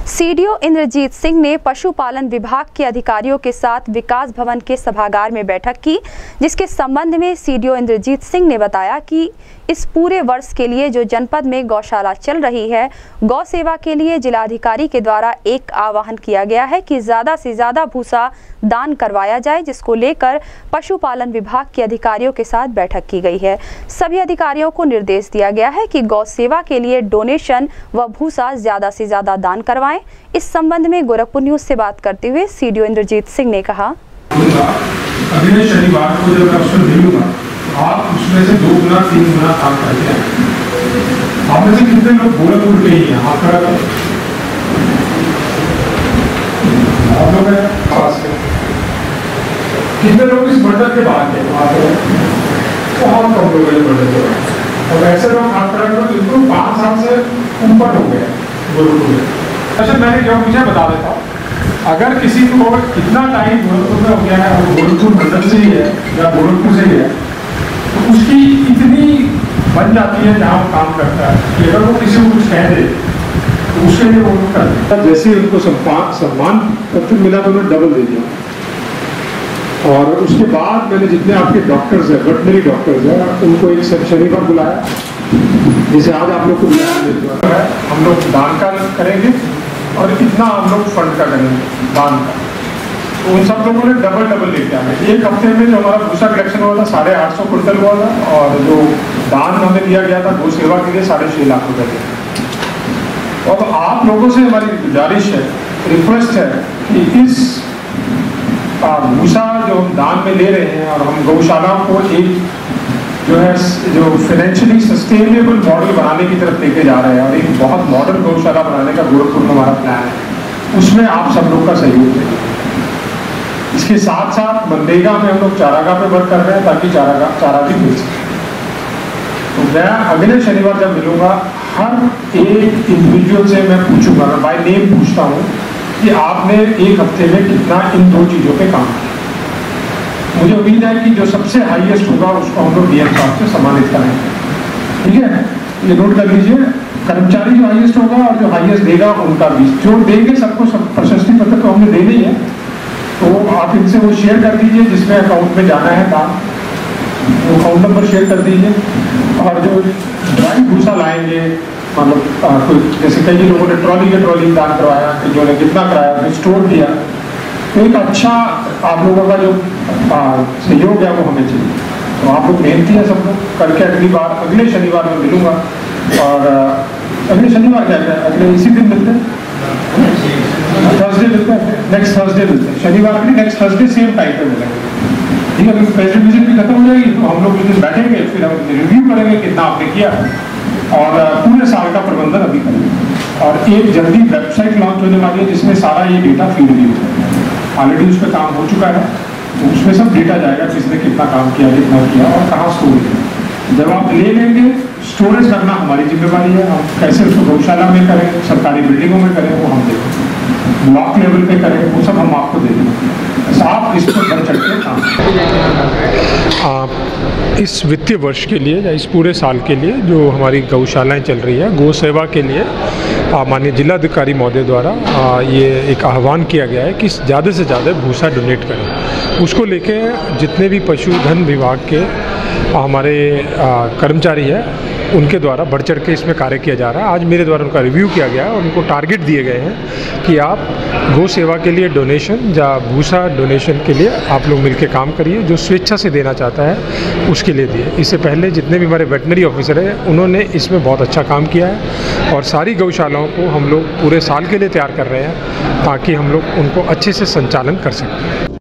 CDO Indrajit Singh ने पशुपालन विभाग के अधिकारियों के साथ विकास भवन के सभागार में बैठक की, जिसके संबंध में सीडीओ इंद्रजीत सिंह ने बताया कि इस पूरे वर्ष के लिए जो जनपद में गौशाला चल रही है, गौ सेवा के लिए जिलाधिकारी के द्वारा एक आह्वान किया गया है कि ज़्यादा से ज़्यादा भूसा दान करवाया जाए, जिसको लेकर पशुपालन विभाग के अधिकारियों के साथ बैठक की गई है। सभी अधिकारियों को निर्देश दिया गया है कि गौ सेवा के लिए डोनेशन व भूसा ज़्यादा से ज़्यादा दान करवाएं। इस संबंध में गोरखपुर न्यूज़ से बात करते हुए सीडीओ इंद्रजीत सिंह ने कहा, अगले शनिवार को जब मैं उसमें मिलूंगा, आप उसमें से 2 गुना 3 गुना काम करके आए। आप में से कितने लोग गोरखपुर के ही हैं? आप खड़ा करें। आप लोग हैं पास के। कितने लोग इस बर्डर के बाहर के? बहुत कम लोग हैं बर्डर के बाहर। और ऐसे लोग हाथ खड़ा करो जिनको 5 साल से ऊपर हो गए गोरखपुर में। अच्छा, मैंने जो मुझे बता देता हूँ, अगर किसी को कितना टाइम गोरखपुर में हो गया है और गोरखपुर मंडल से ही है या गोरखपुर से ही है, तो उसकी इतनी बन जाती है जहाँ वो काम करता है कि अगर वो किसी को कुछ कह दे तो उसके लिए वो कर देता है। जैसे ही उनको सम्मान पत्र मिला तो उन्होंने डबल दे दिया। और उसके बाद मैंने जितने आपके डॉक्टर्स हैं, वेटनरी डॉक्टर्स हैं, उनको एक शनिवार बुलाया, जैसे आज आप लोग को बुलाया। हम लोग दान का करेंगे और इतना हम लोग फंड का करेंगे दान का। तो उन सब लोगों ने डबल लेके आए। एक हफ्ते में जो हमारा भूसा कलेक्शन हुआ था 850 क्विंटल हुआ था, और जो दान हमें दिया गया था गौ सेवा के लिए 6.5 लाख रुपए। और आप लोगों से हमारी गुजारिश है, रिक्वेस्ट है कि इस भूसा जो हम दान में ले रहे हैं और हम गौशालाओं को एक जो फाइनेंशियली सस्टेनेबल मॉडल बनाने की तरफ लेके जा रहे हैं और एक बहुत मॉडर्न गौशाला बनाने का गोरखपुर में हमारा प्लान है, उसमें आप सब लोग का सहयोग है। इसके साथ साथ मनरेगा में हम लोग चारागाह पे वर्क कर रहे हैं ताकि चारा भी मिल सके। तो मैं अगले शनिवार जब मिलूंगा, हर एक इंडिविजुअल से मैं पूछूंगा, मैं बाय नेम पूछता हूँ कि आपने एक हफ्ते में कितना इन 2 चीज़ों पे काम किया। मुझे उम्मीद है कि जो सबसे हाईएस्ट होगा उसको हम लोग डीएम साहब से सम्मानित करेंगे। ठीक है, ये नोट कर लीजिए। कर्मचारी जो हाईएस्ट होगा और जो हाईएस्ट देगा उनका भी जो देंगे, सबको सब प्रशस्ति पत्र तो हमने देने ही है। तो आप इनसे वो शेयर कर दीजिए जिसमें अकाउंट में जाना है दान, वो अकाउंट नंबर शेयर कर दीजिए। और जो ड्राई भूसा लाएंगे, मतलब कोई जैसे कई लोगों ने ट्रॉली दान करवाया, जो ने कितना कराया, स्टोर किया, तो एक अच्छा आप लोगों का जो सहयोग है वो हमें चाहिए। तो आप लोग मेहनती है सब लोग करके अगले शनिवार में मिलूंगा। और अगले शनिवार क्या है, अगले इसी दिन मिलते हैं, थर्सडे मिलते हैं, नेक्स्ट थर्सडे मिलते हैं, शनिवार के नेक्स्ट थर्सडे सेम टाइम पे मिलेंगे। ठीक है, अभी प्रेसिडेंट विजिट भी खत्म हो जाएगी तो हम लोग उस दिन बैठेंगे, फिर हम रिव्यू करेंगे कितना आपने किया और पूरे साल का प्रबंधन अभी करेंगे। और एक जल्दी वेबसाइट लॉन्च होने वाली है जिसमें सारा ये डेटा फीड भी होगा। ऑलरेडी उस पर काम हो चुका है, तो उसमें सब डेटा जाएगा, किसने कितना काम किया, कितना किया और कहाँ स्टोर किया। जब आप ले लेंगे, स्टोरेज करना हमारी जिम्मेवारी है। हम कैसे उसको गौशाला में करें, सरकारी बिल्डिंगों में करें, वो हम देखें, ब्लॉक लेवल पे करें, वो सब हम आपको दे देंगे। आप इस पर बढ़ चढ़ के काम। इस वित्तीय वर्ष के लिए या इस पूरे साल के लिए जो हमारी गौशालाएं चल रही है, गौ सेवा के लिए माननीय जिलाधिकारी महोदय द्वारा ये एक आह्वान किया गया है कि ज़्यादा से ज़्यादा भूसा डोनेट करें। उसको लेके जितने भी पशुधन विभाग के हमारे कर्मचारी हैं, उनके द्वारा बढ़ चढ़ के इसमें कार्य किया जा रहा है। आज मेरे द्वारा उनका रिव्यू किया गया है और उनको टारगेट दिए गए हैं कि आप गौ सेवा के लिए डोनेशन या भूसा डोनेशन के लिए आप लोग मिलकर काम करिए। जो स्वेच्छा से देना चाहता है उसके लिए दिए। इससे पहले जितने भी हमारे वेटनरी ऑफिसर हैं उन्होंने इसमें बहुत अच्छा काम किया है और सारी गौशालाओं को हम लोग पूरे साल के लिए तैयार कर रहे हैं ताकि हम लोग उनको अच्छे से संचालन कर सकें।